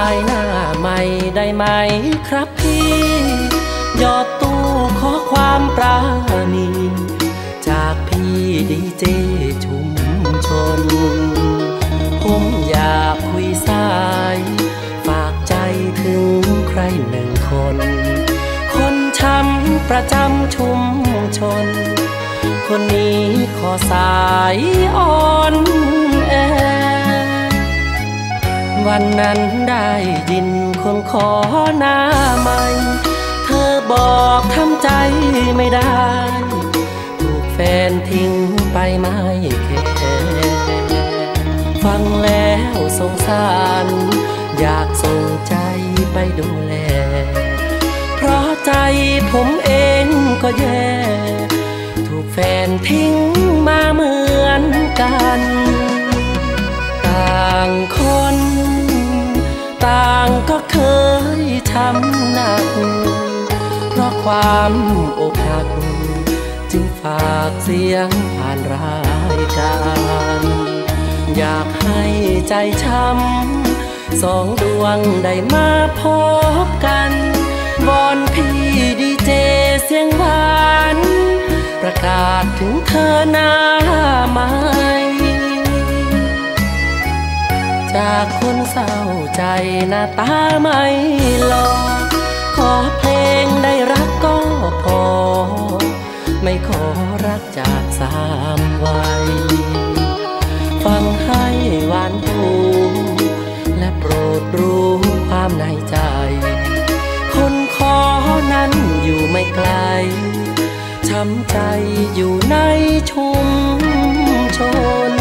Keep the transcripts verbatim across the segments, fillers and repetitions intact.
ายหน้าใหม่ได้ไหมครับพี่ยอดตู้ขอความปราณีจากพี่ดีเจชุมชนผมอยากคุยสายฝากใจถึงใครหนึ่งคนคนช้ำประจำชุมชนคนนี้ขอสายอ่อนแอวันนั้นได้ยินคนขอหน้าใหม่เธอบอกทำใจไม่ได้ถูกแฟนทิ้งไปไม่แค่ฟังแล้วสงสารอยากส่งใจไปดูแลเพราะใจผมเองก็แย่ถูกแฟนทิ้งมาเหมือนกันต่างคนต่างก็เคยช้ำหนักเพราะความอกหักจึงฝากเสียงผ่านรายการอยากให้ใจช้ำสองดวงได้มาพบกันวอนพี่ดีเจเสียงหวานประกาศถึงเธอหน้าใหม่จากคนเศร้าใจหน้าตาไม่หล่อขอเพลงได้รักก็พอไม่ขอรักจากสามวัยฟังให้หวานหูและโปรดรู้ความในใจคนขอนั้นอยู่ไม่ไกลช้ำใจอยู่ในชุมชน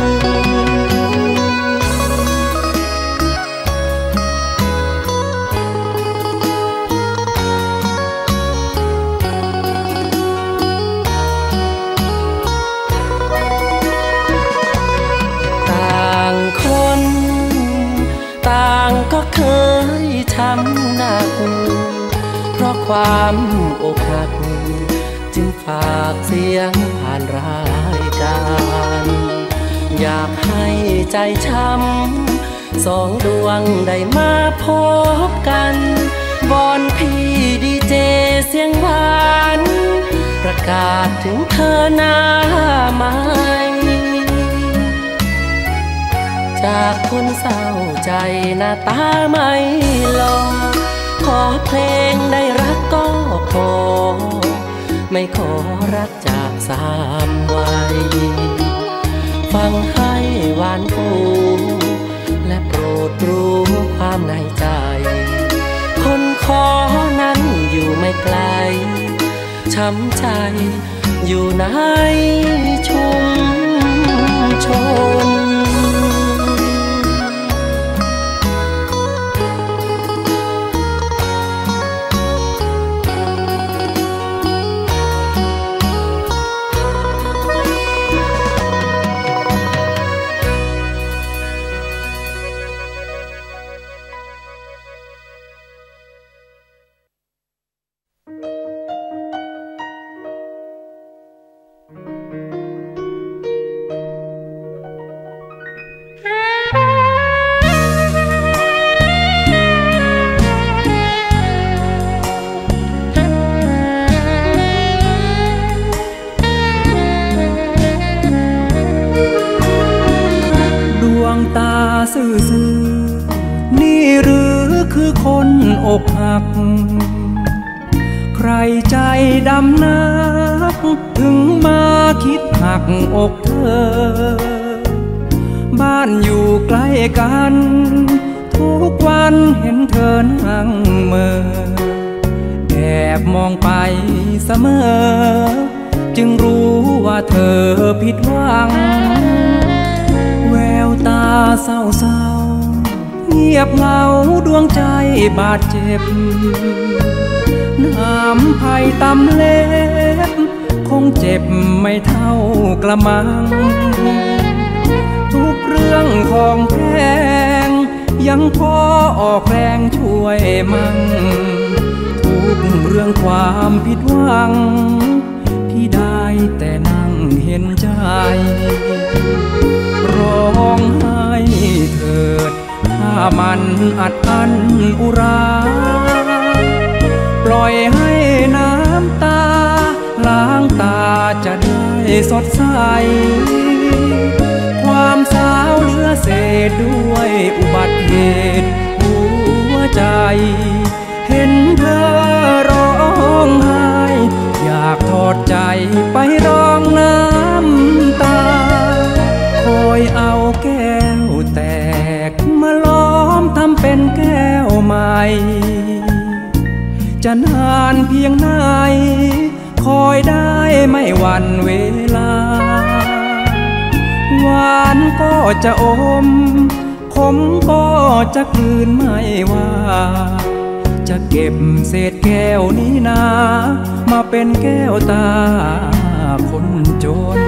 ก็เคยช้ำหนักเพราะความอกหักจึงฝากเสียงผ่านรายการอยากให้ใจช้ำสองดวงได้มาพบกันวอนพี่ดีเจเสียงหวานประกาศถึงเธอหน้าใหม่จากคนเศร้าใจหน้าตาไม่หล่อขอเพลงได้รักก็พอไม่ขอรักจากสามวัยฟังให้หวานหูและโปรดรู้ความในใจคนขอนั้นอยู่ไม่ไกลช้ำใจอยู่ในชุมชนซื่อๆนี่หรือคือคนอกหักใครใจดำนักถึงมาคิดหักอกเธอบ้านอยู่ใกล้กันทุกวันเห็นเธอนั่งเมื่อแอบมองไปเสมอจึงรู้ว่าเธอผิดหวังแววตาเศร้าๆเงียบเหงาดวงใจบาดเจ็บน้ำไผ่ตำเล็บคงเจ็บไม่เท่ากระมังทุกเรื่องของแพงยังพอออกแรงช่วยมั่งทุกเรื่องความผิดหวังพี่ได้แต่นั่งเห็นใจร้องไห้เถิดถ้ามันอัดอั้นอุราปล่อยให้น้ำตาล้างตาจะได้สดใสความสาวเหลือเศษด้วยอุบัติเหตุหัวใจเห็นเธอร้องไห้อยากทอดใจไปร้องน้ำตาคอยเอาแก้วแตกมาล้อมทำเป็นแก้วใหม่จะนานเพียงไหนคอยได้ไม่หวั่นเวลาหวานก็จะอมขมก็จะกลืนไม่ว่าจะเก็บเศษแก้วนี้นามาเป็นแก้วตาคนจน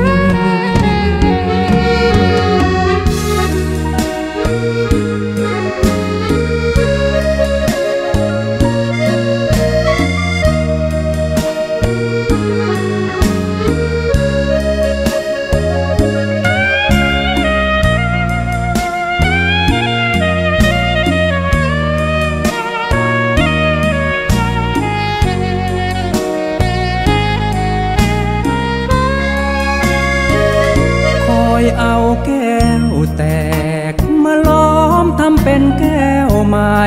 เอาแก้วแตกมาล้อมทำเป็นแก้วใหม่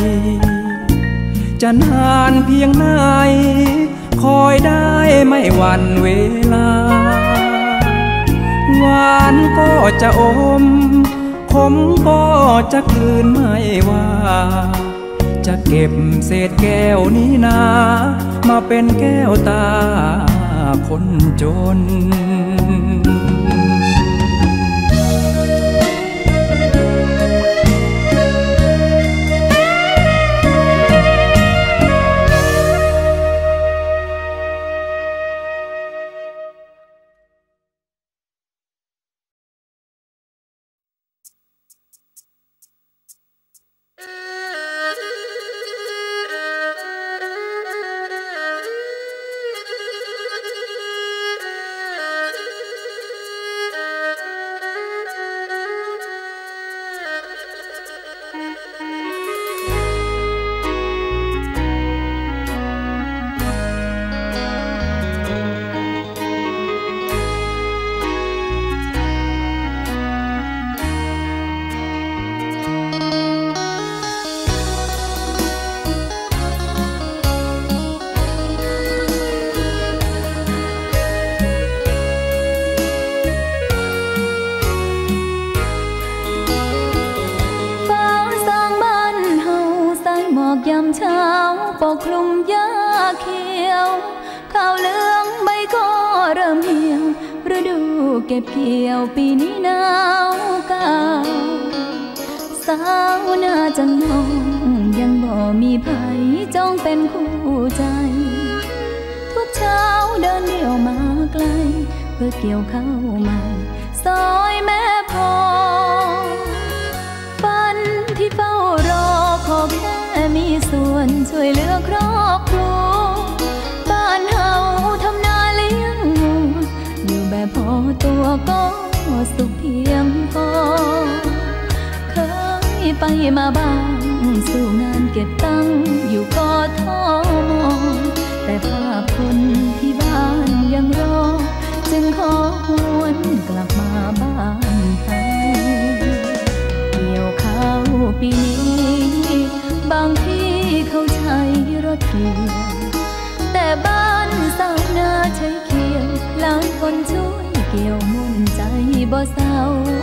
จะนานเพียงไหนคอยได้ไม่หวั่นเวลาหวานก็จะอมขมก็จะกลืนไม่ว่าจะเก็บเศษแก้วนี้นามาเป็นแก้วตาคนจนยามเช้าปกคลุมหญ้าเขียวข้าวเหลืองใบก็เริ่มเหี่ยวฤดูเก็บเกี่ยวปีนี้หนาวกาวสาวหน้าจังมองยังบ่มีไผจ้องเป็นคู่ใจทุกเช้าเดินเดี่ยวมาไกลเพื่อเกี่ยวข้าวใหม่ซอยแม่พอฝันที่เฝ้ารอขอแค่มีส่วนช่วยเหลือครอบครัวบ้านเฮาทำนาเลี้ยงงูอยู่แบบพอตัวก็สุขเพียงพอเคยไปมาบ้างสู่งานเก็บตังค์อยู่กทม.แต่ภาพคนที่บ้านยังรอจึงขอหวนกลับมาบ้านไทยเกี่ยวข้าวปีนี้บางที่เขาใช้รถเกี่ยวแต่บ้านสาวนาใช้เกี่ยวหลายคนช่วยเกี่ยวมุ่นใจบ่เศร้า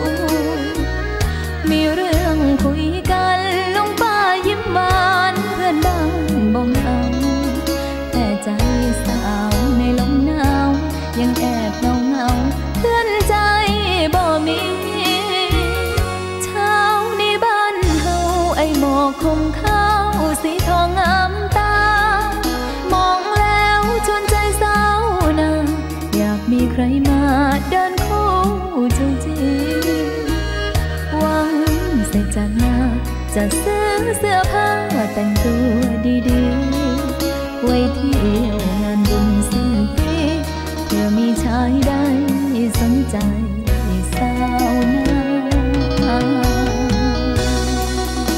มีเรื่องคุยกันลุงป้ายิ้มหวานเพื่อนบ้านบ่เหงาแต่ใจสาวในลมหนาวยังแอบเงาเงาเพื่อนใจบ่มีเช้านี้บ้านเฮาไอ้หมอกคมข้าวสีทองงามตามองแล้วชวนใจสาวนาอยากมีใครมาเดินคู่จูจีหวังเสร็จจากงานจะซื้อเสื้อผ้าแต่งตัวดีๆไว้เที่ยวงานบุญสิ้นปีเพื่อมีชายได้สนใจสาวนา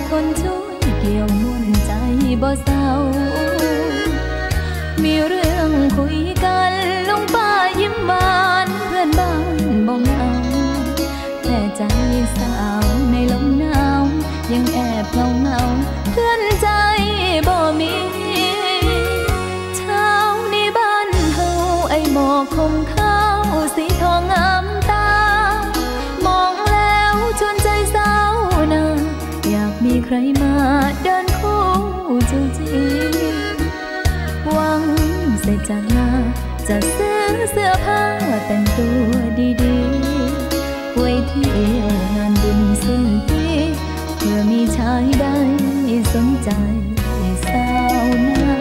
คนช่วยเกี่ยวม่วนใจบ่เศร้ามีเรื่องคุยกันลุงป้ายิ้มบานเพื่อนบ้านบ่เหงาแต่ใจสาวในลมหนาวยังแอบเงาเงาเพื่อนใจบ่มีเช้าในบ้านเฮาไอหมอกคงเข้าสีทองงามตามองแล้วชวนใจเศร้านะอยากมีใครมาเดินคู่จูจีหวังเสร็จจากงานจะซื้อเสื้อผ้าแต่งตัวดีๆไว้เที่ยวงานบุญสิ้นปีเพื่อมีชายได้สนใจสาวนา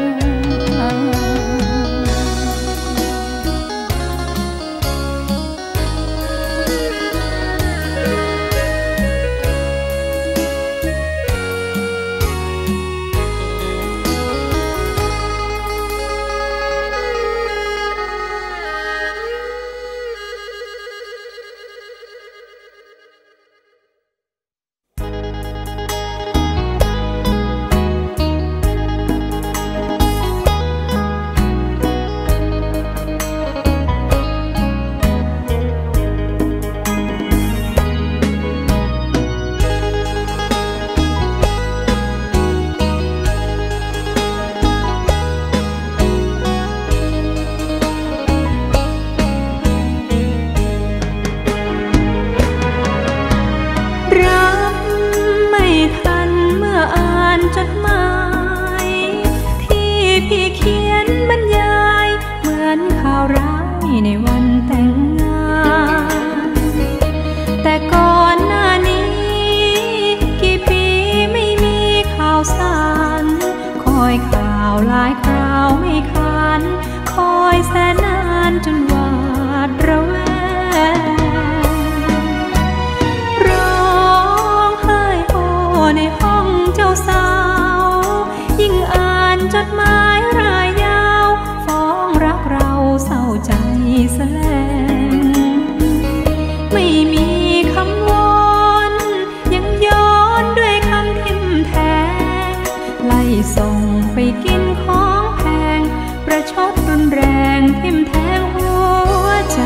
จดหมายที่พี่เขียนบรรยายเหมือนข่าวร้ายในวันแต่งงานแต่ก่อนหน้านี้กี่ปีไม่มีข่าวสารคอยข่าวหลายคราวไม่คลานคอยแสนนานจนหวาดระแวงร้องไห้โฮในห้องเจ้าสาวยิ่งอ่านจดหมายรายยาวฟ้องรักเราเศร้าใจแสลงไม่มีคำวอนยังย้อนด้วยคำทิ่มแทงไล่ส่งไปกินของแพงประชดรุนแรงทิ่มแทงหัวใจ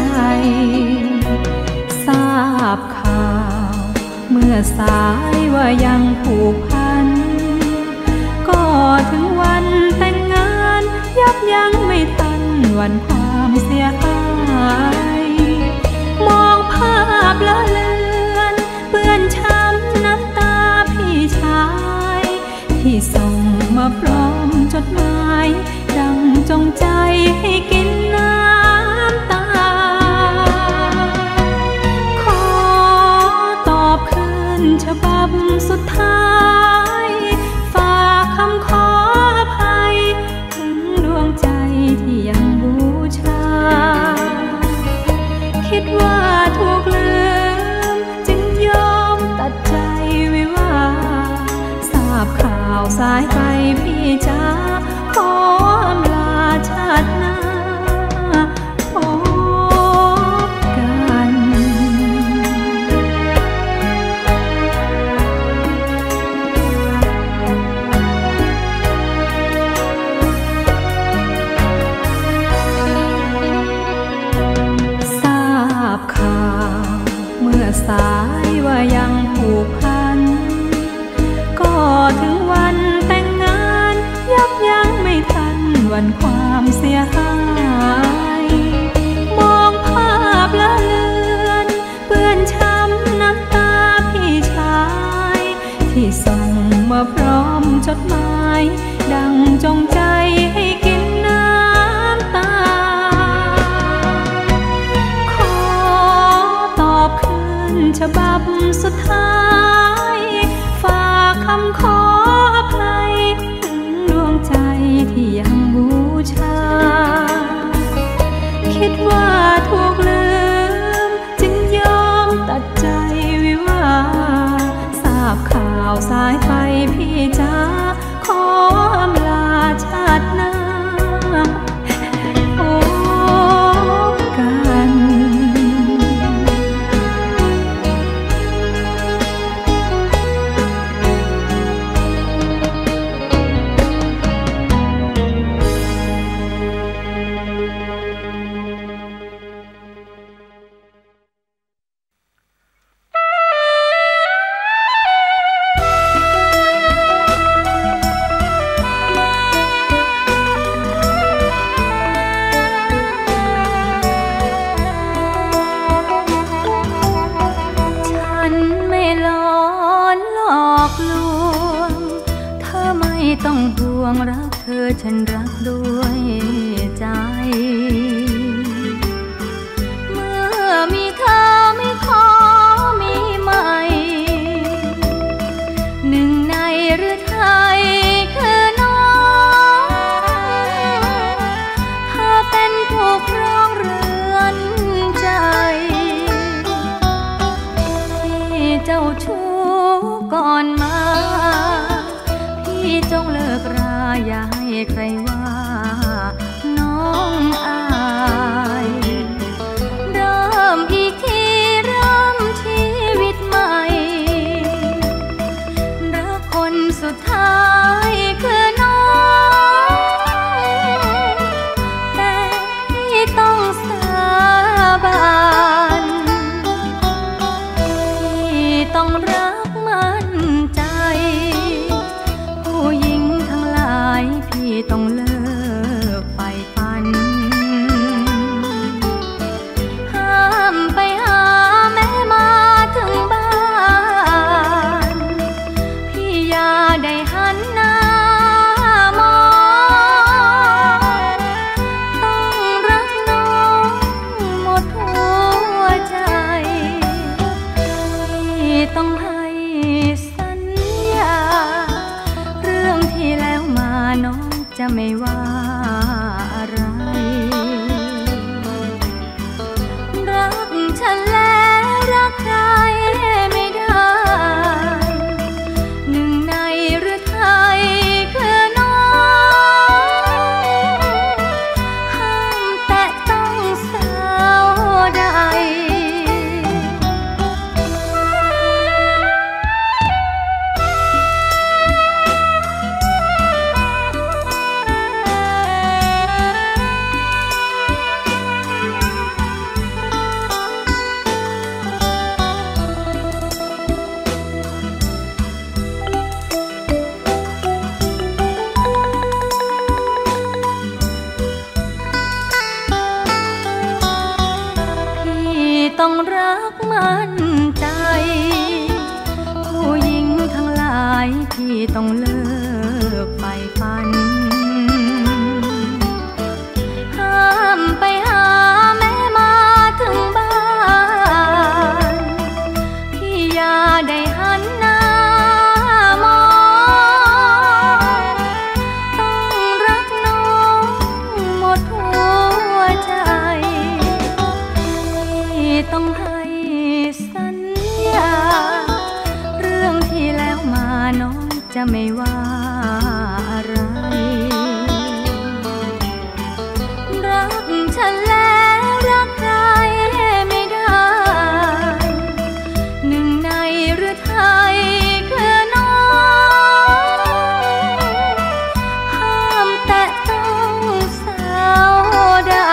ทราบข่าวเมื่อสายว่ายังผูกพันก็ถึงวันแต่งงานยับยั้งไม่ทันวันความเสียหายมองภาพละเลือนเปื้อนช้ำน้ำตาพี่ชายที่ส่งมาพร้อมจดหมายดังจงใจให้กินน้ำตาขอตอบคืนฉบับสุดท้ายฝากคำขออภัยถึงดวงใจที่ยังบูชาคิดว่าถูกลืมจึงยอมตัดใจวิวาทราบข่าวสายไปพี่จ๋าขออำลาชาติหน้าพบกันทราบข่าวเมื่อสายว่ายังผูกพันก็ถึงวันแต่งงานยับยั้งไม่ทันวันความเสียหายมองภาพละเลือนเปื้อนช้ำน้ำตาพี่ชายที่ส่งมาพร้อมจดหมายดังจงใจให้กินน้ำตาขอตอบคืนฉบับสุดท้ายฝากคำขออภัยถึงดวงใจที่ยังบูชาคิดว่าถูกลืมจึงยอมตัดใจวิวาทราบข่าวสายไปพี่จ๋าขออำลาชาติหน้าพบกันหลอนหลอกลวงเธอไม่ต้องห่วงรักเธอฉันรักด้วยใจเมื่อมีเธอไม่ขอมีใหม่หนึ่งในหรือไทยคือน้องเธอเป็นผู้ครองเรือนใจที่เจ้าชู้ก่อนมาพี่จงเลิกราอย่าให้ใครว่าน้องอายเริ่มอีกทีเริ่มชีวิตใหม่รักคนสุดท้ายคือน้องแต่พี่ต้องสาบานพี่ต้องรักมั่นใจผู้หญิงทั้งหลายพี่ต้องเลิกไฟฝันห้ามไปหาแม่มาถึงบ้านพี่อย่าได้หันหน้ามองต้องรักน้องหมดหัวใจพี่ต้องให้สัญญาเรื่องที่แล้วมาน้องจะไม่ว่าอะไรรักฉันแล้วรักใครไม่ได้หนึ่งในหรือไทยคือน้องห้ามแตะต้องสาวใดต้องรักมั่นใจผู้หญิงทั้งหลายพี่ต้องเลิกไฟฝันห้ามไปหาแม่มาถึงบ้านพี่อย่าได้หันหน้ามองต้องรักน้องหมดหัวใจต้องให้สัญญาเรื่องที่แล้วมาน้องจะไม่ว่าอะไรรักฉันแล้วรักใครไม่ได้หนึ่งในหรือไทยคือน้องห้ามแตะต้องสาวใด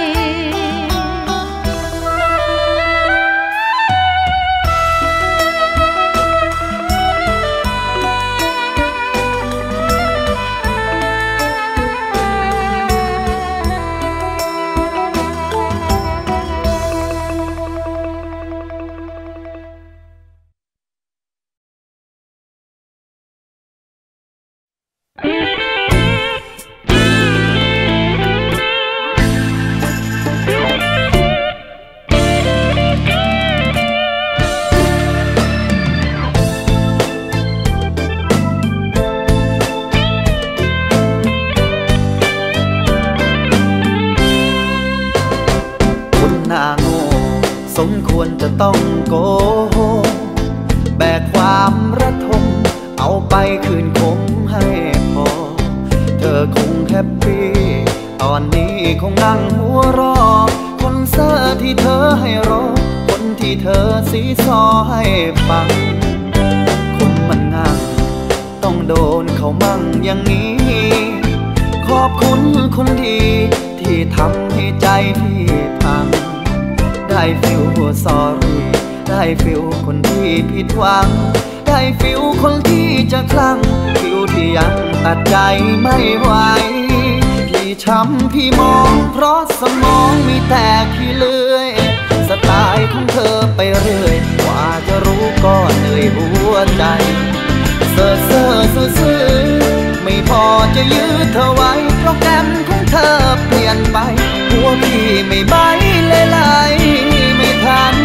สมควรจะต้องโกหกแบกความระทมเอาไปคืนคงให้พอเธอคงแฮปปี้ตอนนี้คงนั่งหัวรอคนเสื้อที่เธอให้รอคนที่เธอซีซอให้ฟังคนมันงั่งต้องโดนเขามั่งอย่างนี้ขอบคุณคนดีที่ทำให้ใจพี่พังได้ฟิลสอรี่ได้ฟิลคนที่ผิดหวังได้ฟิลคนที่จะคลั่งฟิลที่ยังตัดใจไม่ไหวพี่ช้ำพี่มองเพราะสมองมีแต่ขี้เลื่อยสไตล์ของเธอไปเรื่อยกว่าจะรู้ก็เหนื่อยหัวใจเซ่อเซ่อซื่อซื่อไม่พอจะยื้อเธอไว้โปรแกรมของเธอเปลี่ยนไปหัวพี่ไม่ใบเลยไหลไม่ทัน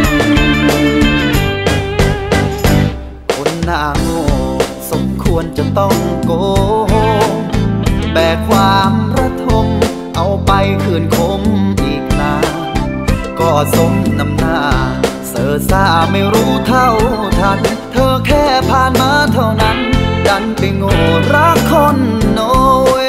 คนหน้าโง่สมควรจะต้องโกหกแบกความระทมเอาไปคืนคมอีกนานก็สมน้ำหน้าเซ่อซ่าไม่รู้เท่าทันเธอแค่ผ่านมาเท่านั้นดันไปโง่รักคนโนเว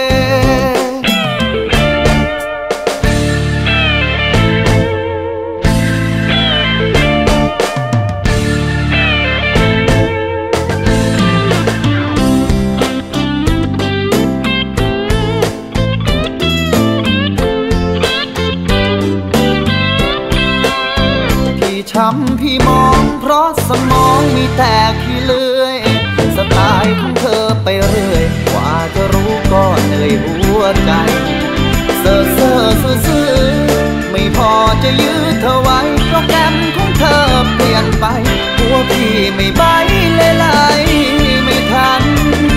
ช้ำพี่มองเพราะสมองมีแต่ขี้เลื่อยสไตล์ของเธอไปเรื่อยกว่าจะรู้ก็เหนื่อยหัวใจเซ่อเซ่อซื่อซื่อไม่พอจะยื้อเธอไว้โปรแกรมของเธอเปลี่ยนไปหัวพี่ไม่ใบเลยไหลไม่ทัน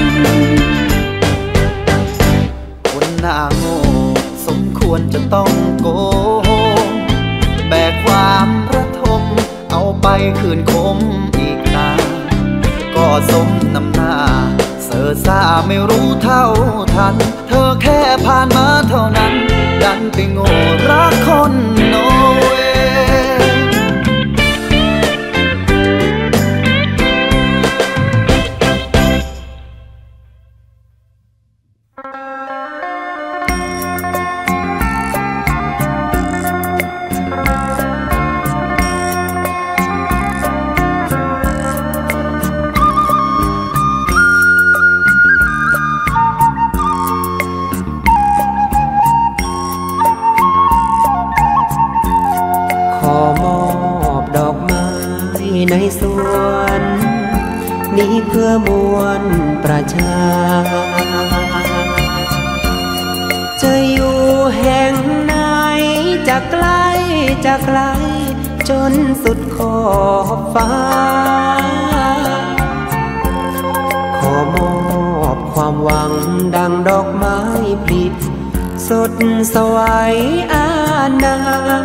คนหน้าโง่สมควรจะต้องโกหกแบกความระทมเอาไปคืนคมอีกนานก็สมน้ำหน้าเซ่อซ่าไม่รู้เท่าทันเธอแค่ผ่านมาเท่านั้นดันไปโง่รักคนโนเวในสวนนี้เพื่อมวลประชาจะอยู่แห่งไหนจะไกลจะไกลจนสุดขอบฟ้าขอมอบความหวังดังดอกไม้ผลิสดสวยอาณา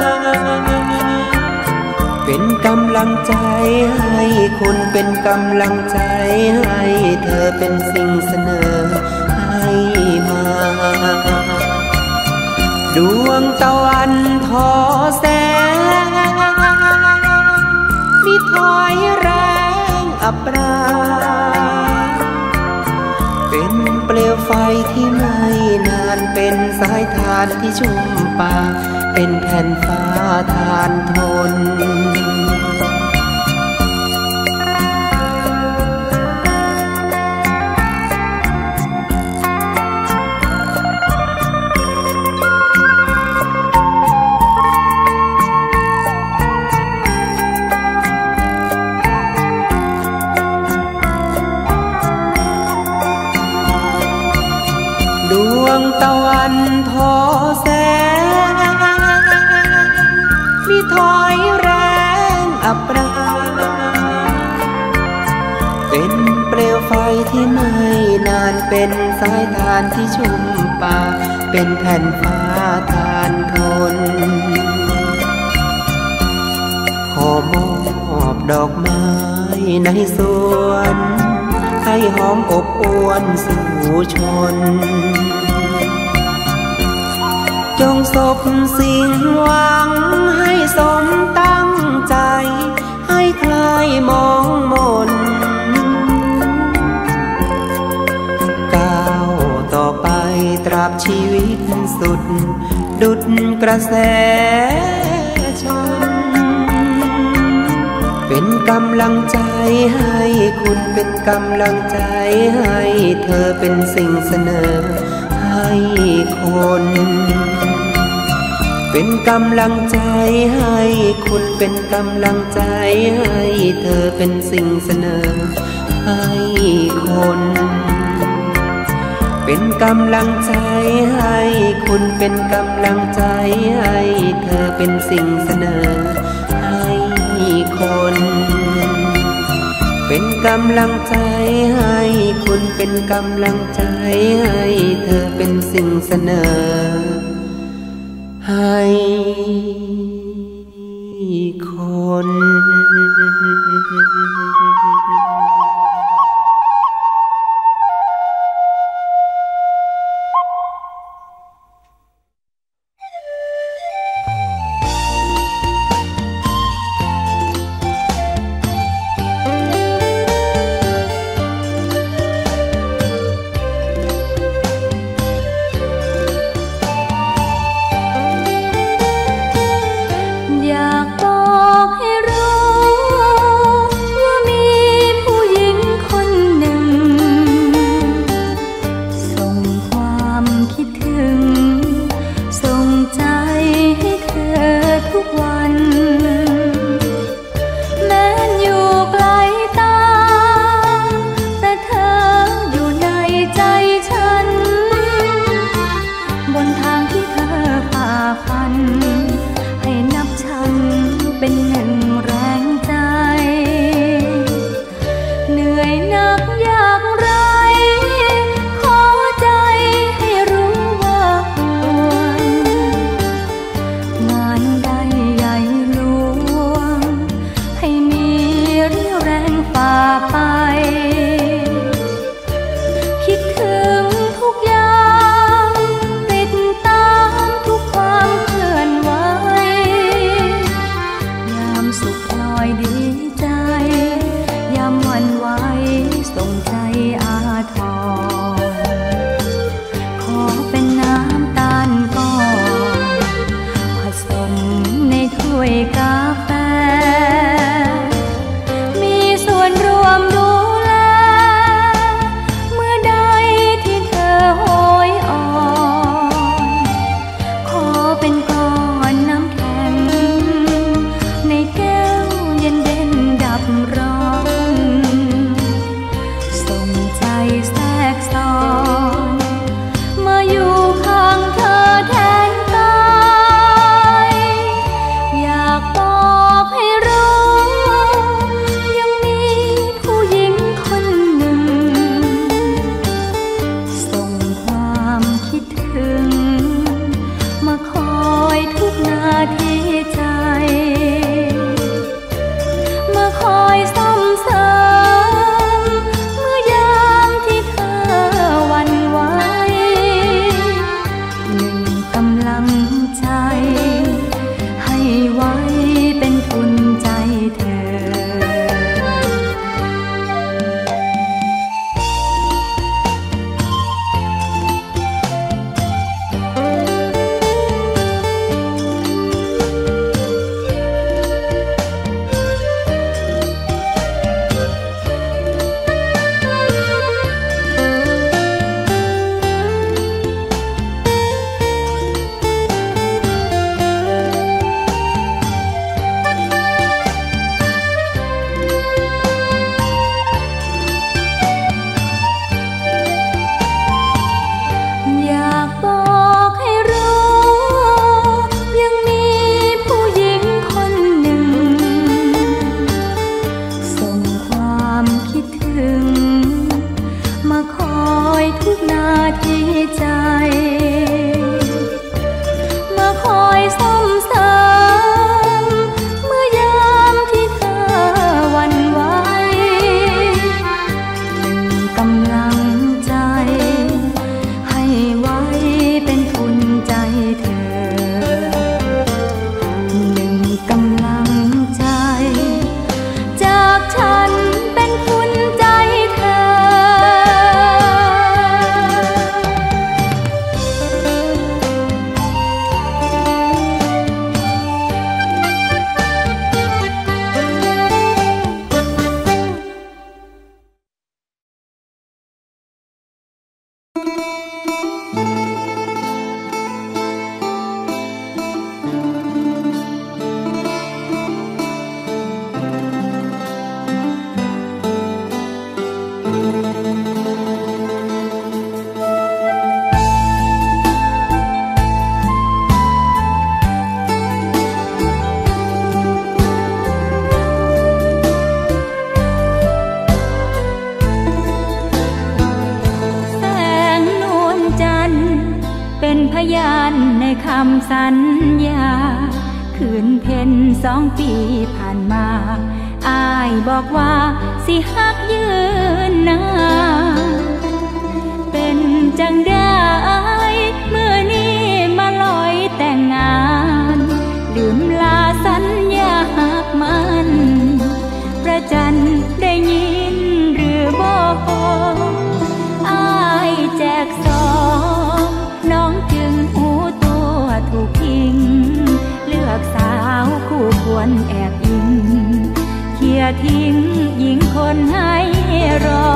เป็นกำลังใจให้คุณเป็นกำลังใจให้เธอเป็นสิ่งเสนอให้มาดวงตะวันทอแสงมีถอยแรงอับราเป็นเปลวไฟที่ไม่นานเป็นสายทานที่ชุ่มปากเป็นแผ่นฟ้าทานทนดวงตะวันทอแสงมีถอยแรงอับราเป็นเปลวไฟที่ไม่นานเป็นสายทานที่ชุ่มปากเป็นแผ่นฟ้าทานทนขอมอบดอกไม้ในสวนให้หอมอบอวลสู่ชนจงสบสิ่งหวังให้สมตั้งใจให้คลายมองมนก้าวต่อไปตราบชีวิตสุดดุจกระแสชนเป็นกำลังใจให้คุณเป็นกำลังใจให้เธอเป็นสิ่งเสนอให้คนเป็นกำลังใจให้คุณเป็นกำลังใจให้เธอเป็นสิ่งเสนอให้คนเป็นกำลังใจให้คุณเป็นกำลังใจให้เธอเป็นสิ่งเสนอให้นเป็นกำลังใจให้คุณเป็นกำลังใจให้เธอเป็นสิ่งเสนอให้คนยานในคำสัญญาคืนเพ็ญสองปีผ่านมาอายบอกว่าสิฮักยืนนานเป็นจังได้เมื่อนี้มาลอยแต่งงานลืมลาสัญญาหักมันประจันได้ยินหรือบอกอายแจกซองน้องจึงหูตัวถูกทิ้งเลือกสาวคู่ควรแอบอิงเขี่ยทิ้งหญิงคนให้รอ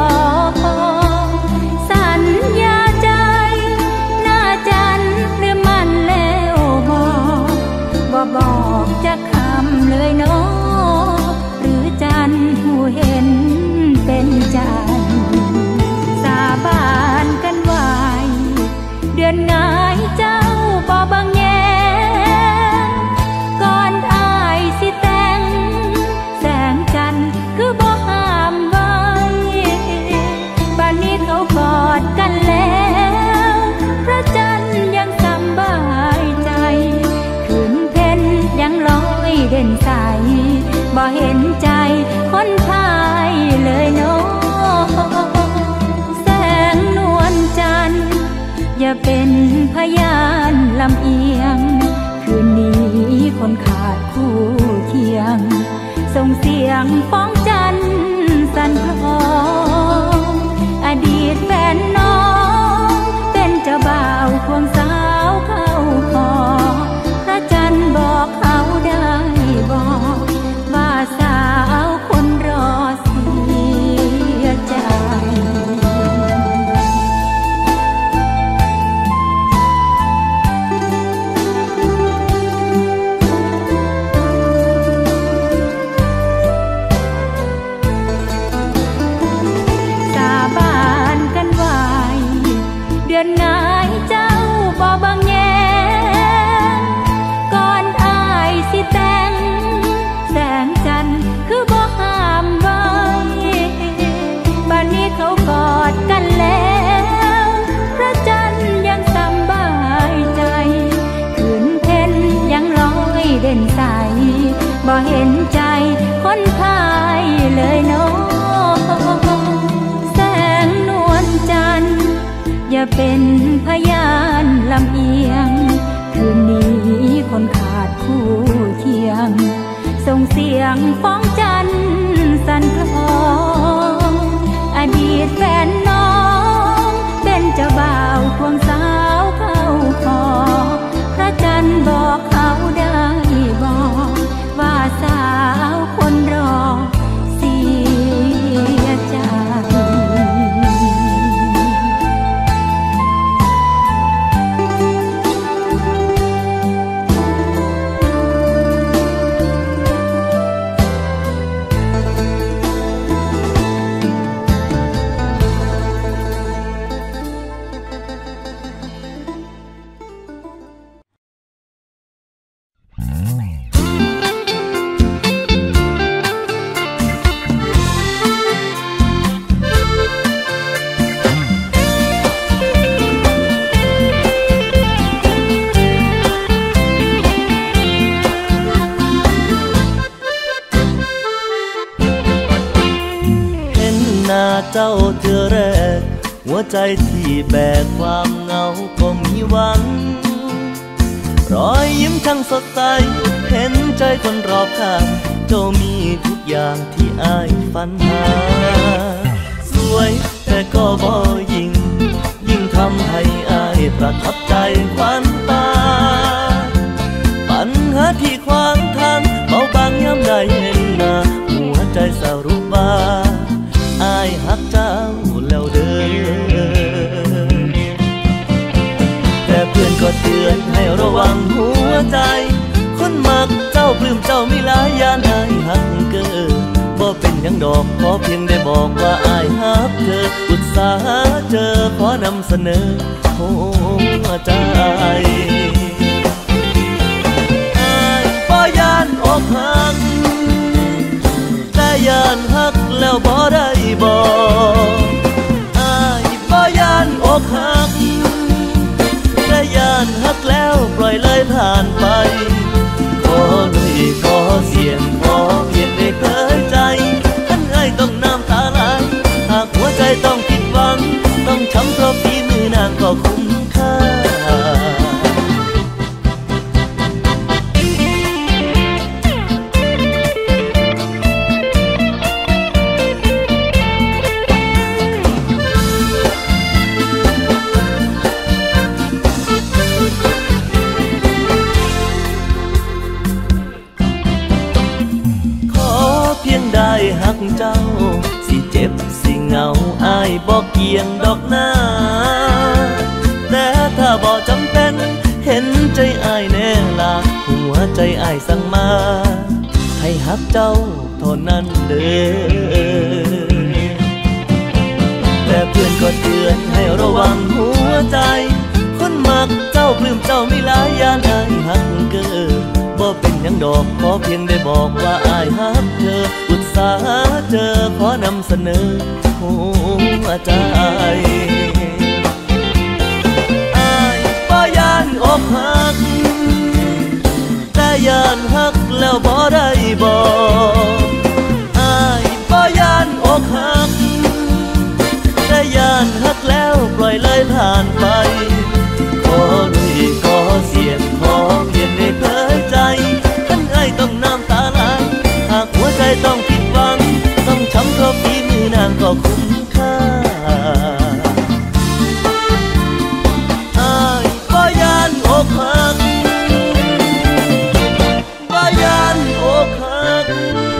สัญญาใจหน้าจันหรือมันแล้วบอกบ่บอกจะคำเลยเนาะหรือจันหูเห็นเป็นจันสาบานกันไว้เดือนงายเจ้าบ่บังแยก่อนอายสิแต่งแสงจันทร์คือบ่ห้ามไว้บ้านนี้เขากอดกันแล้วพระจันทร์ยังสบายใจคืนเพ็ญยังลอยเด่นใสบ่เห็นใจคนพายเลยเนาะแสงนวลจันทร์อย่าเป็นพยานลำเอียงคืนนี้คนขาดคู่เคียงส่งเสียงฟ้องจันทร์สั่นคลองอดีตแฟนน้องเป็นเจ้าบ่าวควงสาวเข้าคอพระจันทร์บอกเขาได้บอกว่าสาวคนรอเสียใจเดือนงายเจ้าบ่บังแยก่อนอายสิแต่งแสงจันทร์คือบ่ห้ามไว้บ้านนี้เขากอดกันแล้วพระจันทร์ยังสบายใจคืนเพ็ญยังลอยเด่นใสบ่เห็นใจคนพายเลยเนาะแสงนวลจันทร์อย่าเป็นพยานลำเอียงคืนนี้คนขาดคู่เคียงส่งเสียงฟ้องจันทร์สั่นคลองอดีตแฟนน้องเป็นเจ้าบ่าวควงสาวเข้าคอพระจันทร์บอกเขาได้บอกว่าสาวคนรอเสียใจเจ้าเธอแรกหัวใจที่แบกความเหงาก็มีหวังรอยยิ้มช่างสดใสเห็นใจคนรอบข้างเจ้ามีทุกอย่างที่อ้ายฝันหาสวยแต่ก็บ่ยิ่งยิ่งทำให้อ้ายประทับใจควันตาปัญหาที่ขวางทางเบาบางย้ำได้เห็นหน้าหัวใจสรุปว่าอายหักเจ้าแล้วเด้อแต่เพื่อนก็เตือนให้ระวังหัวใจคนมักเจ้าปลื้มเจ้ามีหลายอย่างอายหักเกินบ่เป็นหยังดอกขอเพียงได้บอกว่าอายหักเธออุตส่าห์เจอขอนำเสนอหัวใจอายบ่ยานอกหักแต่ยานหักแล้วบ่ได้บอกอายบ่ยานอกหักแต่ยานหักใจต้องผิดหวังต้องช้ำเพราะฝีมือนางก็คุ้มค่าได้หักเจ้าสิเจ็บสิเหงาอายบอกเกียงดอกหน้าแต่ถ้าบอกจำเป็นเห็นใจอายแน่ละหัวใจอายสั่งมาให้หักเจ้าเท่านั้นเด้อแต่เพื่อนก็เตือนให้ระวังหัวใจคนมักเจ้าปลื้มเจ้ามีหลายยานอายหักเกินบ่เป็นหยังดอกขอเพียงได้บอกว่าอายฮักเธออุตส่าห์เจอขอนำเสนอหัวใจอายบ่ยานอกหักแต่ยานฮักแล้วบ่ได้บอกอายบ่ยานอกหักแต่ยานฮักแล้วปล่อยเลยผ่านไปขอด้วยขอเสียงขอเพียงได้เผยใจท่านเอ้ยต้องน้ำตาไหลหากหัวใจต้องผิดหวังต้องช้ำเพราะฝีมือนางก็คุ้มค่าอ้ายบ่ยานอกหักบ่ยานอกหัก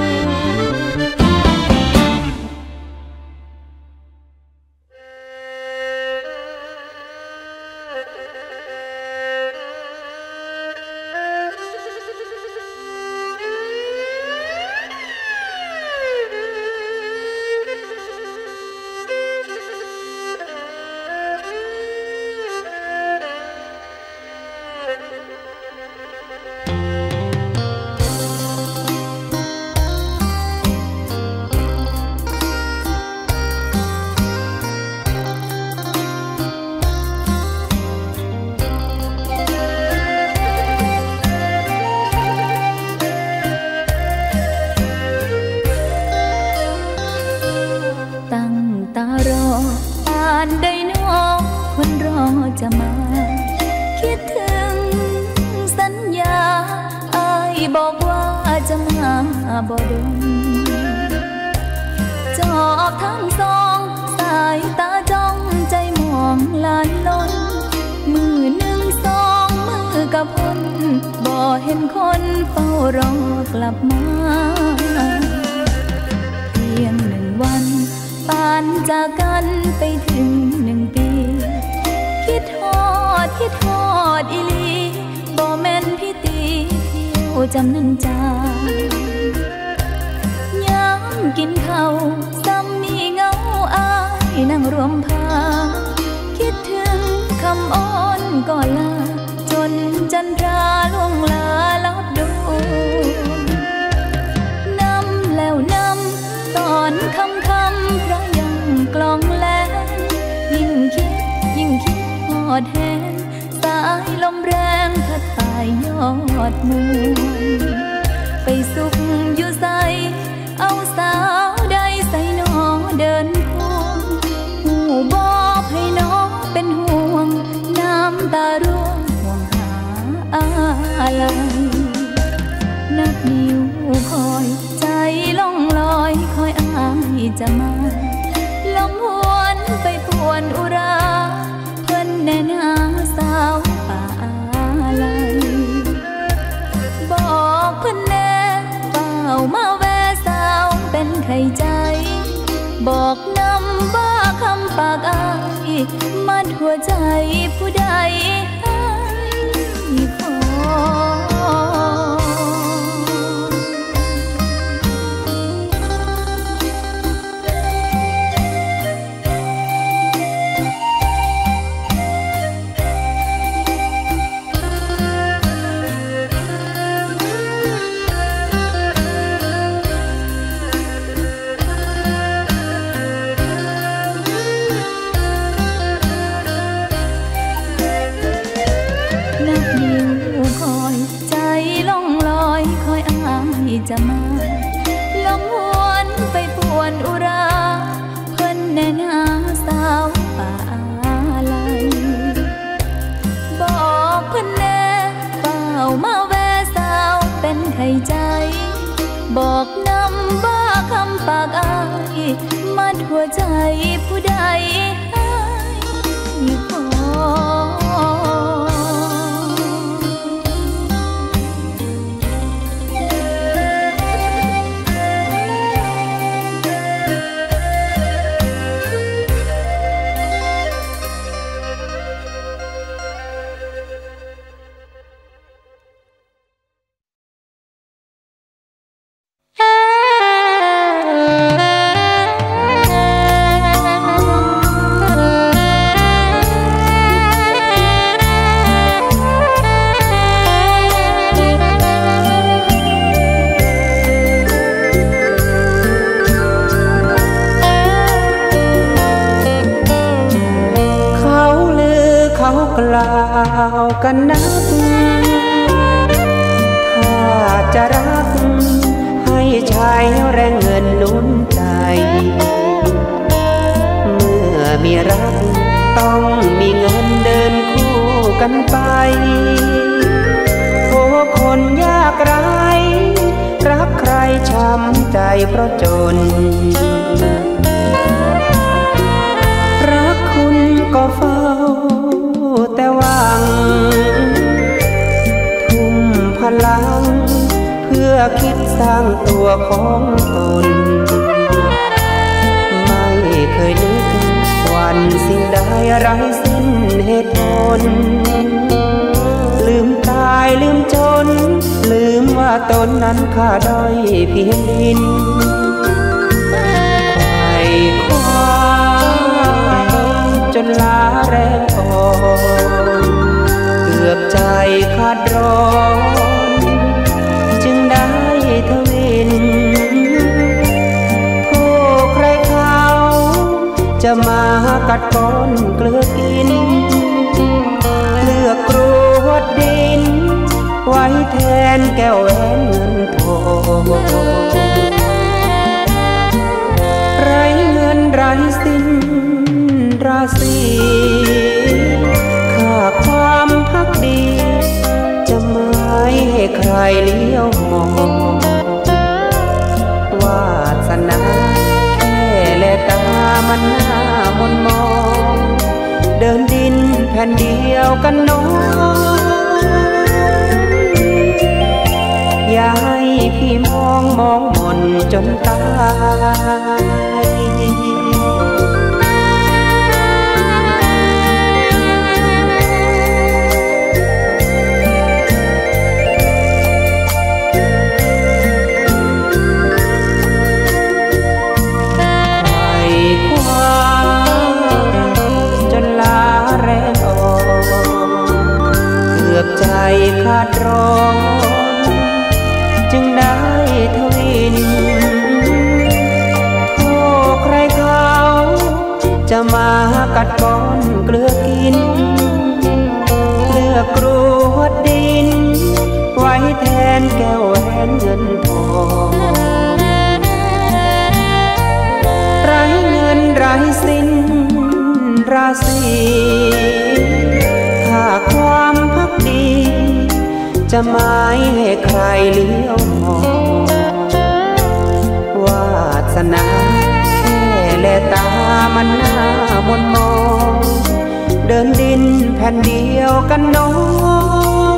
จะมาคิดถึงสัญญาอ้ายบอกว่าจะมาบ่ดนจอบทั้งสองสายตาจ้องใจมองลานลนมือหนึ่งสองมือกับคนบ่เห็นคนเฝ้ารอกลับมาเพียงหนึ่งวันปานจากกันไปถึงหนึ่งปีคิดทอดคิดทอดอีลีบ่แม่นพี่ตีเที่ยวจำนันจายามกินข้าวซ้ำมีเงาอายนั่งรวมพาคิดถึงคำอ้อนก่อนลาจนจันทราล่วงลาลับดูนำแล้วนำตอนคำคำเพราะยังกลองแลยิ่งคิดยิ่งคิดหอดแห้งสายลมแรงพัดปลายยอดมูไปสุขอยู่ใสเอาสาวใดใส่หนอเดินควงหูบอกให้น้องเป็นห่วงน้ำตาร่วงห่วงหาอะไรนับนิ้วคอยใจล่องลอยคอยอายจะมาลมหวนไปปวนอุราเพิ่นแน่นาสาวป่าอะไรบอกเพิ่นแน่เฝ้ามาแวะสาวเป็นไข่ใจบอกนำว่าคำปากอายมัดหัวใจผู้ใดให้ขอนับนิ้วคอยาวป่าอะไรบอกเพิ่นแน่เฝ้ามาแวะสาวเป็นไข่ใจบอกนำบ้าคำปากอายมัดหัวใจผู้ใดให้ขอกล่าวกันนักถ้าจะรักให้ใช้แรงเงินหนุนใจเมื่อมีรักต้องมีเงินเดินคู่กันไปโอ้คนยากไร้รักใครช้ำใจเพราะจนรักคุณก็เฝ้าแต่หวังทุ่มพลังเพื่อคิดสร้างตัวของตนไม่เคยนึกวันสิ่งใดไร้สิ้นเหตุผลลืมตายลืมจนลืมว่าตนนั้นค่าด้อยเพียงดินไขว่คว้าจนลาแรงอ่อนเกือบใจขาดร้อนจึงได้ทวินผู้ใครเขาจะมากัดก้อนเกลือกินเลือกกรวดดินไว้แทนแก้วแหวนเงินทองไรเงินไรสิ้นราศีค่าความพักดีจะไม่ให้ใครเลี้ยวมองวาสนาแค่แลตามันหน้ามนมองเดินดินแผ่นเดียวกันน้องอย่าให้พี่มองมองมนจนตายใจขาดร้อนจึงได้ทวินโอ้ใครเขาจะมากัดก้อนเกลือกินเลือกกรวดดินไว้แทนแก้วแหวนเงินทองไร้เงินไร้สิ้นราศีค่าความพักดีจะไม่ให้ใครเลี้ยวมองวาสนาแค่แลตามันหน้ามนมองเดินดินแผ่นเดียวกันน้อง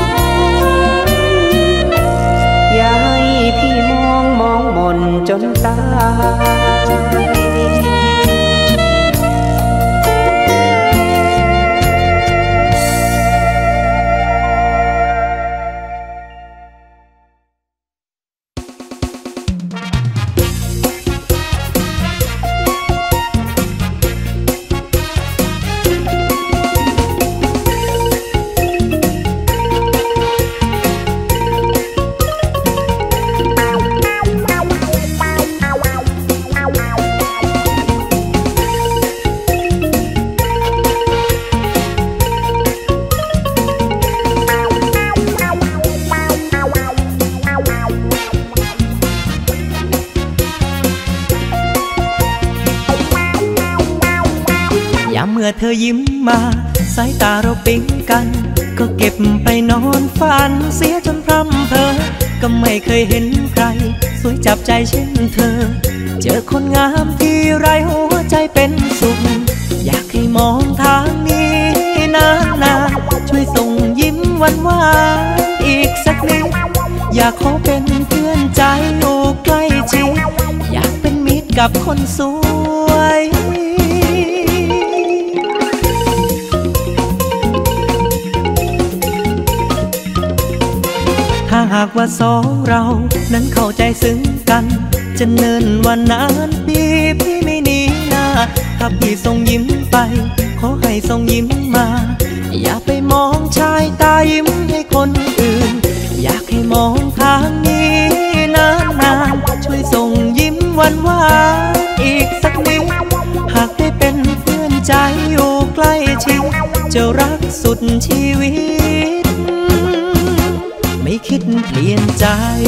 อย่าให้พี่มองมองมนจนตายมื่อเธอยิ้มมาสายตาเราปิ๊งกันก็เก็บไปนอนฝันเสียจนพร่ำเพ้อก็ไม่เคยเห็นใครสวยจับใจเช่นเธอเจอคนงามที่ไรหัวใจเป็นสุขอยากให้มองทางนี้นานๆช่วยส่งยิ้มหวานหวานอีกสักนิดอยากขอเป็นเพื่อนใจอยู่ใกล้ชิดอยากเป็นมิตรกับคนสวยถ้าหากว่าสองเรานั้นเข้าใจซึ้งกันจะเนิ่นวันนานปีพี่ไม่หนีหน้าถ้าพี่ส่งยิ้มไปขอให้ส่งยิ้มมาอย่าไปมองชายตายิ้มให้คนอื่นอยากให้มองทางนี้นานๆช่วยส่งยิ้มหวานหวานอีกสักนิดหากได้เป็นเพื่อนใจอยู่ใกล้ชิดจะรักสุดชีวิตไม่คิดเปลี่ยนใจ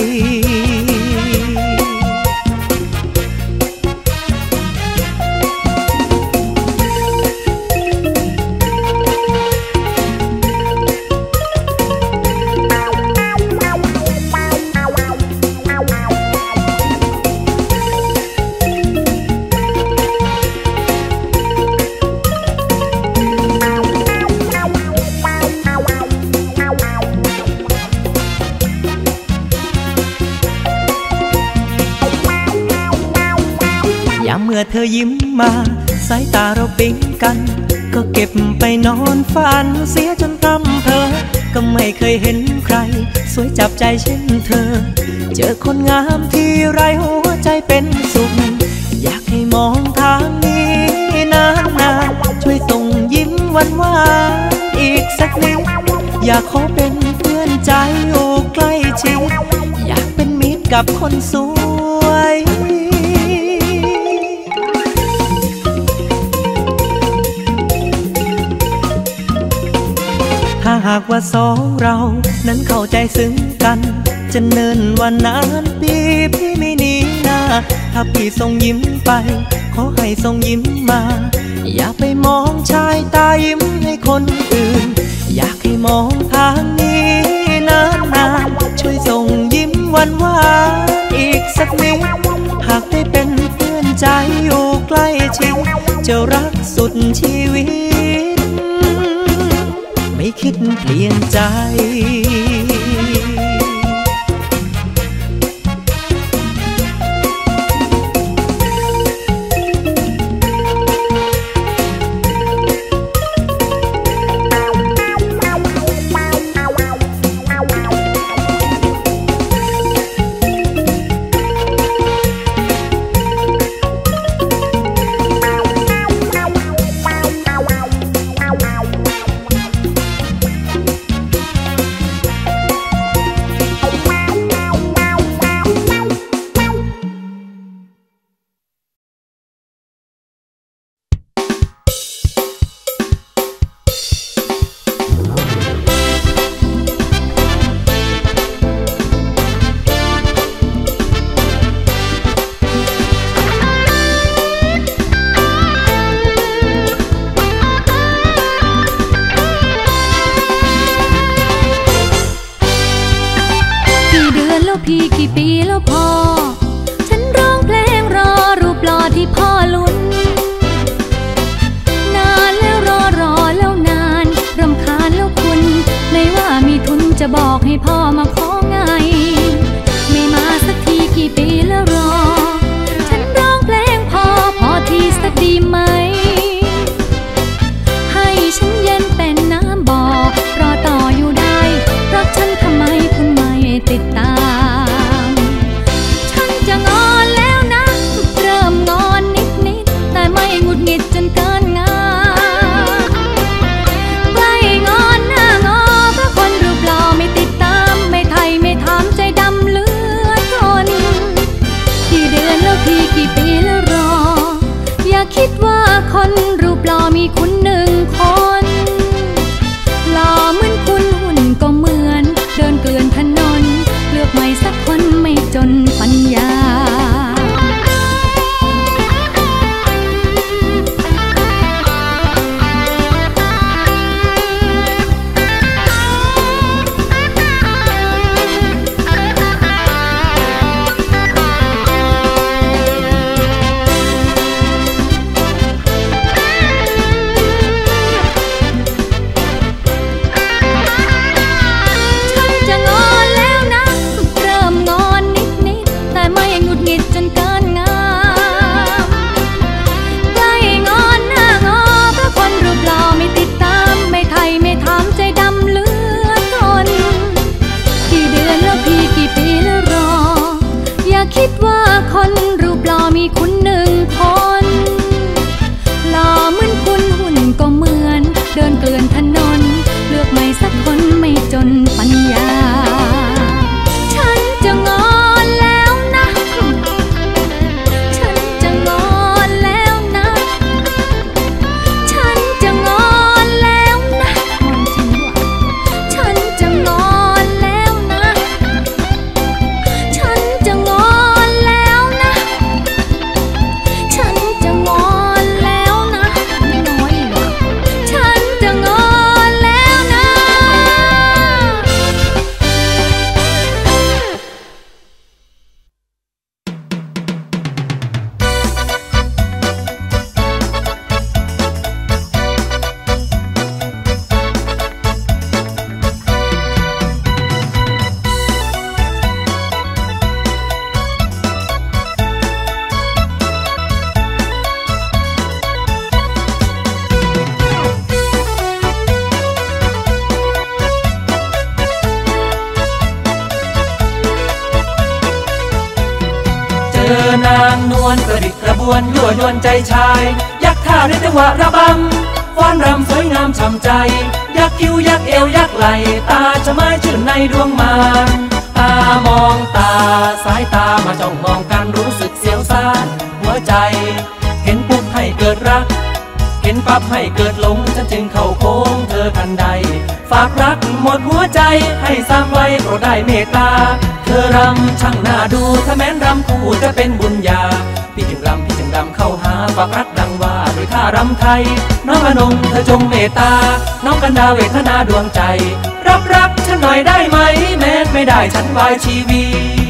เมื่อเธอยิ้มมาสายตาเราปิ๊งกันก็เก็บไปนอนฝันเสียจนพร่ำเพ้อก็ไม่เคยเห็นใครสวยจับใจเช่นเธอเจอคนงามที่ไรหัวใจเป็นสุขอยากให้มองทางนี้นานๆช่วยส่งยิ้มหวานหวานอีกสักนิดอยากขอเป็นเพื่อนใจอยู่ใกล้ชิดอยากเป็นมิตรกับคนสวยถ้าหากว่าสองเรานั้นเข้าใจซึ้งกันจะเนิ่นวันนานปีพี่ไม่หนีหน้าถ้าพี่ส่งยิ้มไปขอให้ส่งยิ้มมาอย่าไปมองชายตายิ้มให้คนอื่นอยากให้มองทางนี้นานๆช่วยส่งยิ้มหวานหวานอีกสักนิดหากได้เป็นเพื่อนใจอยู่ใกล้ชิดจะรักสุดชีวิตไม่คิดเปลี่ยนใจจะบอกให้พ่อมาขอไงไม่มาสักทีกี่ปีแล้วรอฉันร้องเพลงพอพอทีสักดีไหมให้ฉันเย็นเป็นน้ำบ่อรอต่ออยู่ได้รักฉันทำไมคุณไม่ติดตามฉันจะงอนแล้วนะเริ่มงอนนิดๆแต่ไม่หงุดหงิดจนเกินงามใกล้งอนหน้างอเพราะคนรูปหล่อไม่ติดตามไม่ไทยไม่ถามใจดำเหลือทนกี่เดือนแล้วพี่กี่ปีแล้วรออย่าคิดว่าคนรูปหล่อมีคุณหนึ่งคนหล่อเหมือนคุณหุ่นก็เหมือนเดินเกลื่อนถนนเลือกไม่สักคนไม่จนปัญญาางนวลกระดิกกระบวนยั่วยวนใจชายยักท่าในจังหวะระบำฟ้อนรำสวยงามช่ำใจยักคิ้วยักเอวยักไหลตาจะไม้ชื่นในดวงมานตามองตาสายตามาจ้องมองกันรู้สึกเสียวซ่านหัวใจเห็นปุ๊บให้เกิดรักเห็นปั๊บให้เกิดหลงฉันจึงเข้าโค้งเธอทันใดฝากรักหมดหัวใจให้สร้างไว้โปรดได้เมตตาเธอรำช่างน่าดูถ้าแม้นรำคู่จะเป็นบุญญาพี่จึงรำพี่จึงรำเข้าหาฝากรักดังว่าด้วยท่ารำไทยน้องอนงเธอจงเมตตาน้องกันดาเวทนาดวงใจรับรักฉันหน่อยได้ไหมแม้ไม่ได้ฉันวายชีวี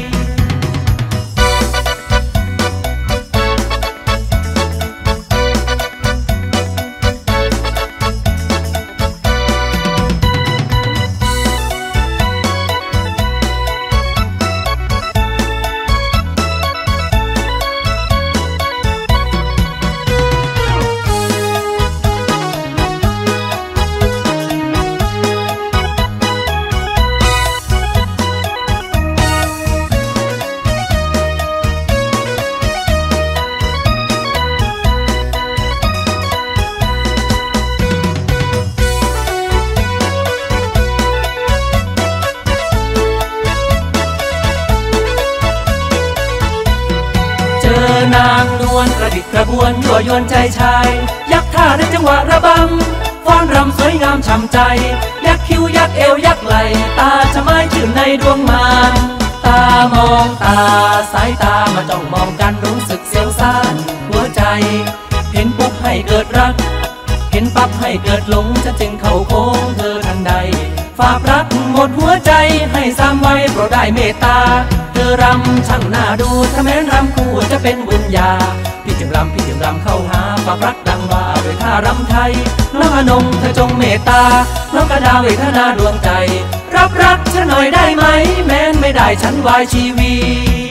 นางนวลกระดิกกระบวนยั่วยวนใจชายยักท่าในจังหวะระบำฟ้อนรำสวยงามช่ำใจยักคิ้วยักเอวยักไหลตาจะไม้ชื่นในดวงมานตามองตาสายตามาจ้องมองกันรู้สึกเสียวซ่านหัวใจเห็นปุ๊บให้เกิดรักเห็นปั๊บให้เกิดหลงจะจึงเข้าโค้งเธอทันใดฝากรักหมดหัวใจให้สร้างไว้โปรดได้เมตตาเธอรำช่างน่าดูถ้าแม้นรำคู่จะเป็นบุญญาพี่จึงรำพี่จึงรำเข้าหาฝากรักดังว่าด้วยท่ารำไทยน้องอนงเธอจงเมตตาน้องกระดาเวทนาดวงใจรับรักฉันหน่อยได้ไหมแม้นไม่ได้ฉันวายชีวี